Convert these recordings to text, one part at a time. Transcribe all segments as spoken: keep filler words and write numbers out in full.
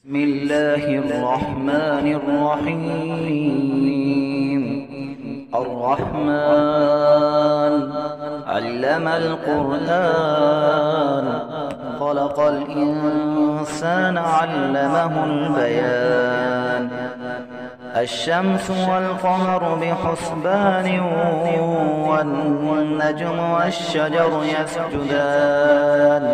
بسم الله الرحمن الرحيم. الرحمن علم القرآن، خلق الإنسان علمه البيان. الشمس والقمر بحسبان، والنجم والشجر يسجدان.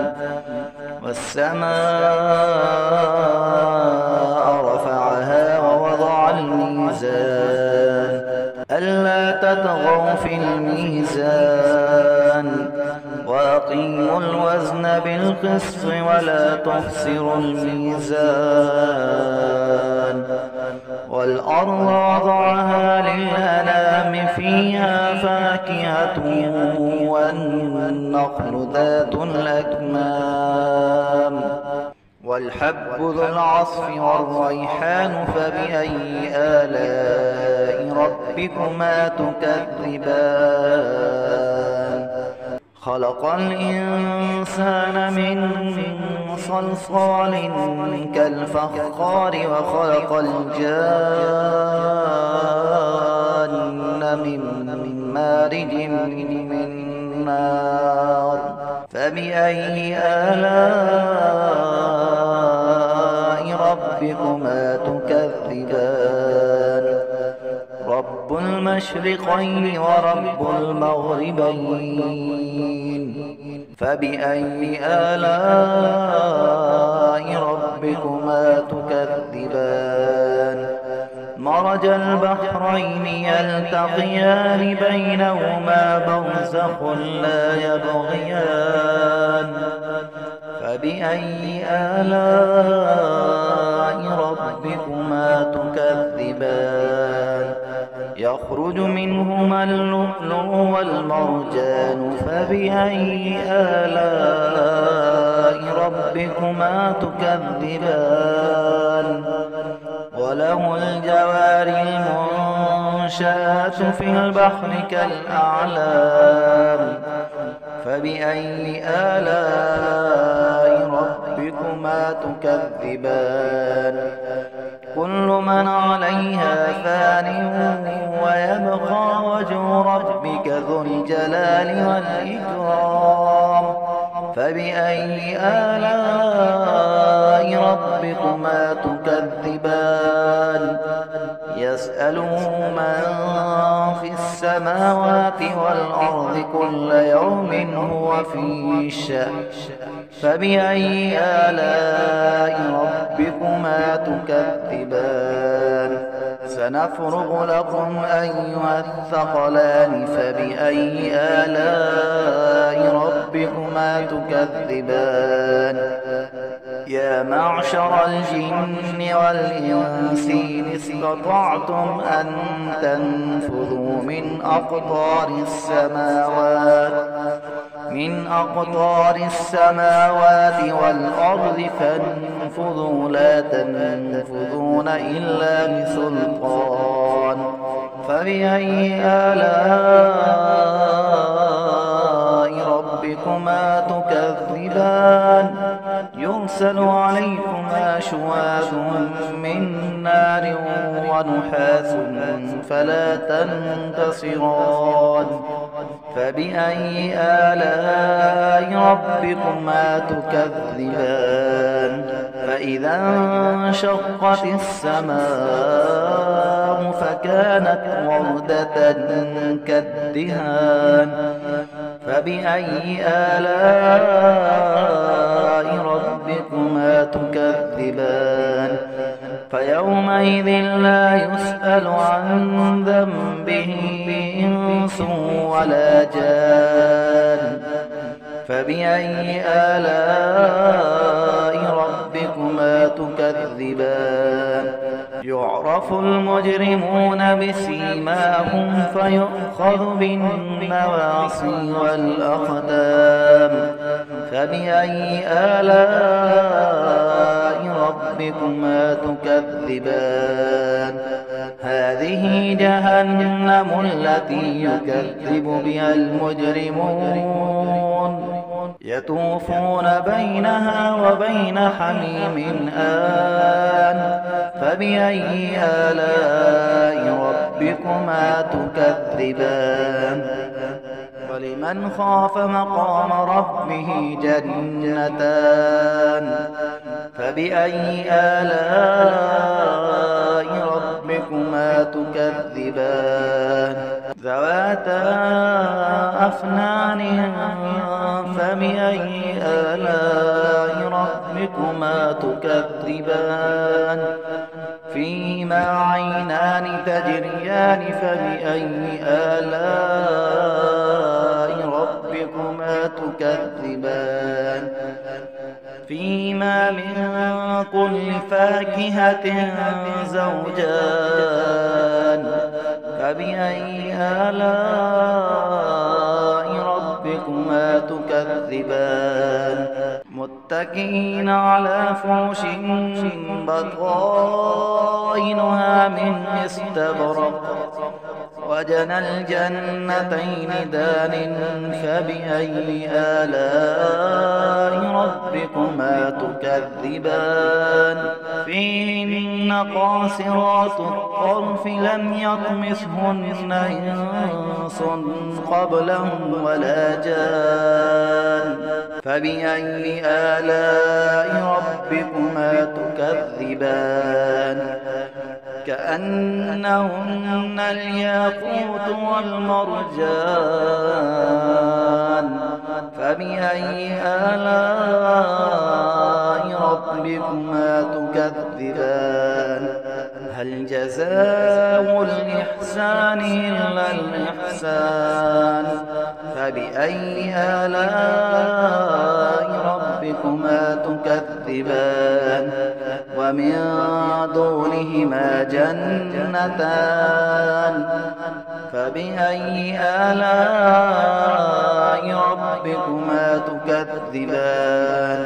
والسماء رفعها ووضع الميزان، ألا تطغوا في الميزان. وأقيموا الوزن بالقسط ولا تخسروا الميزان. والأرض وضعها للأنام، فيها فاكهة والنخل ذات الأكمام. والحب ذو العصف والريحان، فبأي آلاء ربكما تكذبان. خلق الإنسان من صلصال كالفخار، وخلق الجان من مارج من نار. فبأي آلاء ربكما تكذبان. رب المشرقين ورب المغربين، فبأي آلاء ربكما تكذبان. مرج البحرين يلتقيان، بينهما برزخ لا يبغيان. فبأي آلاء ربكما تكذبان. يخرج منهما اللؤلؤ والمرجان، فبأي آلاء ربكما تكذبان. وله الجوار المنشآت في البحر كالأعلام. فبأي آلاء ربكما تكذبان. كل من عليها فان، ويبقى وجه ربك ذو الجلال والإكرام. فبأي آلاء ربكما تكذبان. يسأله من في السماوات والأرض، كل يوم هو في شأن. فبأي آلاء ربكما تكذبان. سنفرغ لكم أيها الثقلان. فبأي آلاء ربكما تكذبان. يا معشر الجن والإنس إن استطعتم أن تنفذوا من أقطار السماوات من أقطار السماوات والأرض فانفذوا، لا تنفذون إلا بسلطان. فبأي آلاء ربكما تكذبان. يرسل عليكما شواظ من نار ونحاس، فلا تنتصران. فبأي آلاء ربكما تكذبان. فإذا انشقت السماء فكانت وردة كالدهان. فبأي آلاء ربكما تكذبان. فيومئذ لا يسأل عن ذنبه إنس ولا جان. فبأي آلاء ربكما تكذبان. يعرف المجرمون بسيماهم، فيؤخذ بالنواصي والأقدام. فبأي آلاء ربكما تكذبان. هذه جهنم التي يكذب بها المجرمون، يطوفون بينها وبين حميم آن فبأي آلاء ربكما تكذبان ولمن خاف مقام ربه جنتان فبأي آلاء ربكما تكذبان ذواتا أفنان فبأي آلاء ربكما تكذبان فيهما عينان تجريان فبأي آلاء ربكما تكذبان فيهما من كل فاكهة زوجان فبأي آلاء ربكما تكذبان متكئين على فرش بطائنها من استبرق وجنى الجنتين دان فبأي آلاء ربكما تكذبان فيهن قاصرات الطرف لم يطمثهن إنس قبلهم ولا جان فبأي آلاء ربكما تكذبان كأنهن الياقوت والمرجان فبأي آلاء ربكما تكذبان هل جزاء الإحسان إلا الإحسان فبأي آلاء ربكما تكذبان ومن دونهما جنتان فبأي آلاء ربكما تكذبان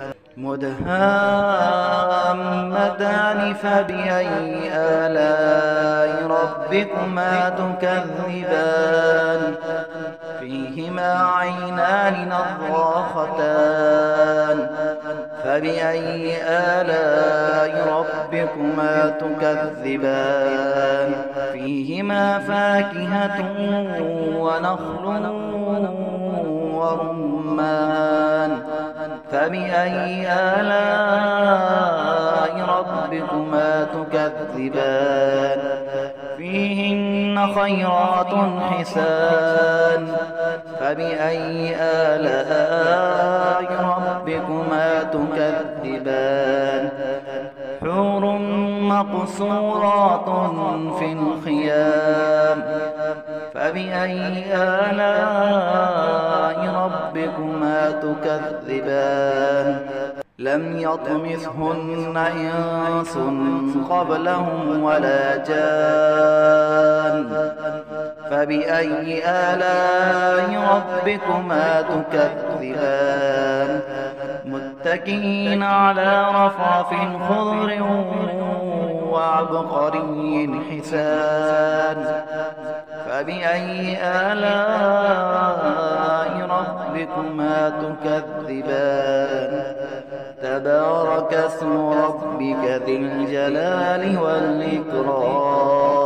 مدهامتان فبأي آلاء ربكما تكذبان فيهما عينان نضاختان فبأي آلاء ربكما تكذبان فيهما فاكهة ونخل ورمان فبأي آلاء ربكما تكذبان فيهن خيرات حسان فبأي آلاء ربكما تكذبان حور مقصورات في الخيام فبأي آلاء ربكما تكذبان لم يطمثهن إنس قبلهم ولا جان فبأي آلاء ربكما تكذبان متكئين على رفرف خضر وعبقري حسان فبأي آلاء ربكما تكذبان تبارك اسم ربك ذي الجلال والإكرام